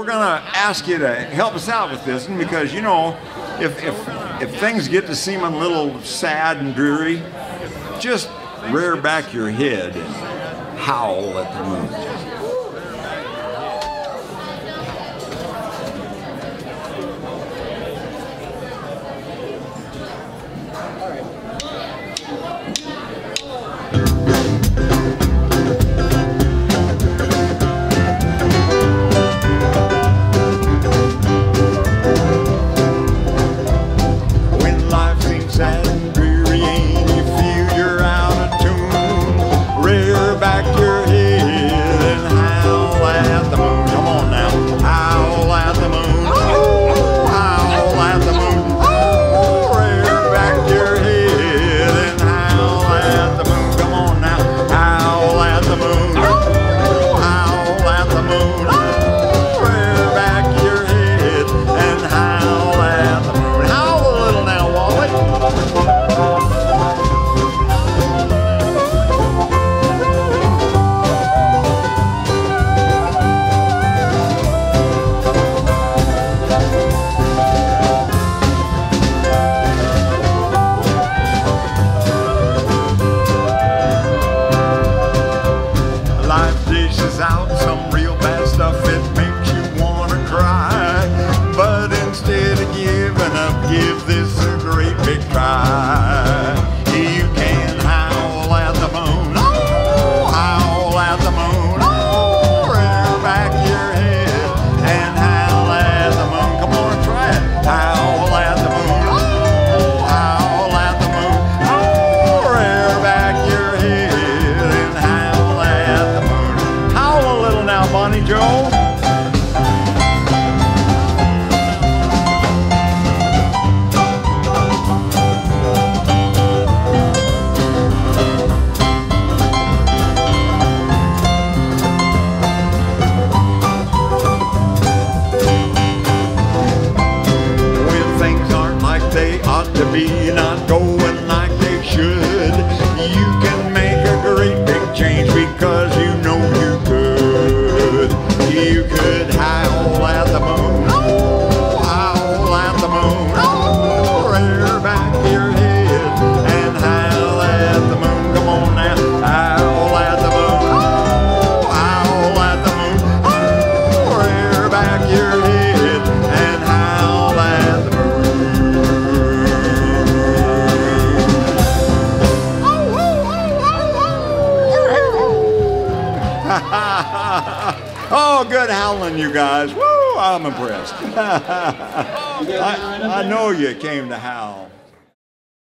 gonna ask you to help us out with this one because, you know, if things get to seem a little sad and dreary, just rear back your head and howl at the moon. Out some real bad stuff, it makes you wanna cry, but instead of giving up, give this a great big try. You can howl at the moon, oh, howl at the moon, oh, rear back your head and howl at the moon. Come on and try it. Howl at the moon, oh, howl at the moon, oh, rear back your head and howl at the moon. Howl a little now, Bonnie Joe. When things aren't like they ought to be, not going like they should, you can make a great big change because you know you could. You could howl at the moon, oh, howl at the moon, oh, rear back your head and howl at the moon. Come on now, howl at the moon, oh, howl at the moon, oh, rear back your head and howl at the Oh, good howling, you guys. Woo, I'm impressed. I know you came to howl.